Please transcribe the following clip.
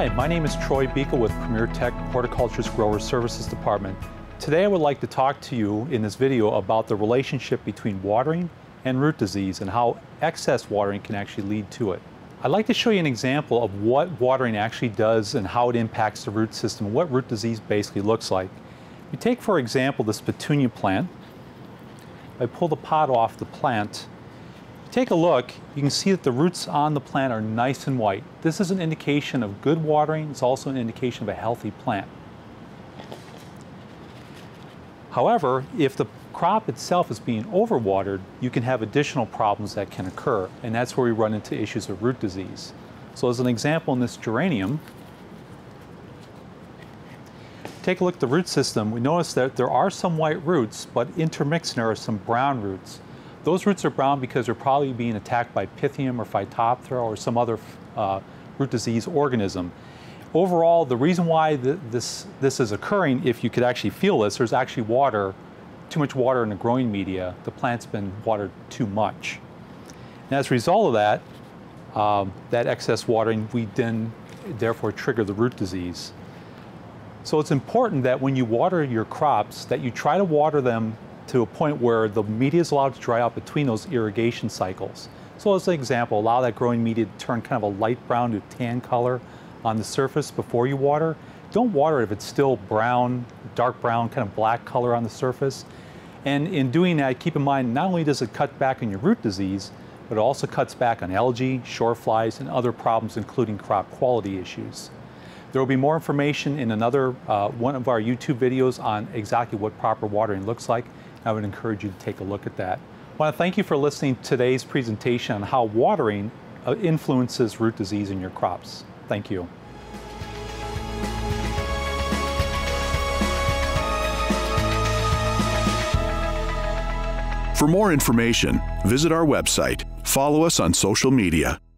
Hi, my name is Troy Buechel with Premier Tech Horticulture's Grower Services Department. Today I would like to talk to you in this video about the relationship between watering and root disease and how excess watering can actually lead to it. I'd like to show you an example of what watering actually does and how it impacts the root system and what root disease basically looks like. You take, for example, this petunia plant. I pull the pot off the plant. Take a look, you can see that the roots on the plant are nice and white. This is an indication of good watering. It's also an indication of a healthy plant. However, if the crop itself is being overwatered, you can have additional problems that can occur, and that's where we run into issues of root disease. So as an example, in this geranium, take a look at the root system. We notice that there are some white roots, but intermixed there are some brown roots. Those roots are brown because they're probably being attacked by Pythium or Phytophthora or some other root disease organism. Overall, the reason why this is occurring, if you could actually feel this, there's actually too much water in the growing media. The plant's been watered too much. And as a result of that, that excess watering, we then therefore trigger the root disease. So it's important that when you water your crops, that you try to water them to a point where the media is allowed to dry out between those irrigation cycles. So as an example, allow that growing media to turn kind of a light brown to tan color on the surface before you water. Don't water it if it's still brown, dark brown, kind of black color on the surface. And in doing that, keep in mind, not only does it cut back on your root disease, but it also cuts back on algae, shore flies, and other problems, including crop quality issues. There will be more information in another one of our YouTube videos on exactly what proper watering looks like. I would encourage you to take a look at that. I want to thank you for listening to today's presentation on how watering influences root disease in your crops. Thank you. For more information, visit our website. Follow us on social media.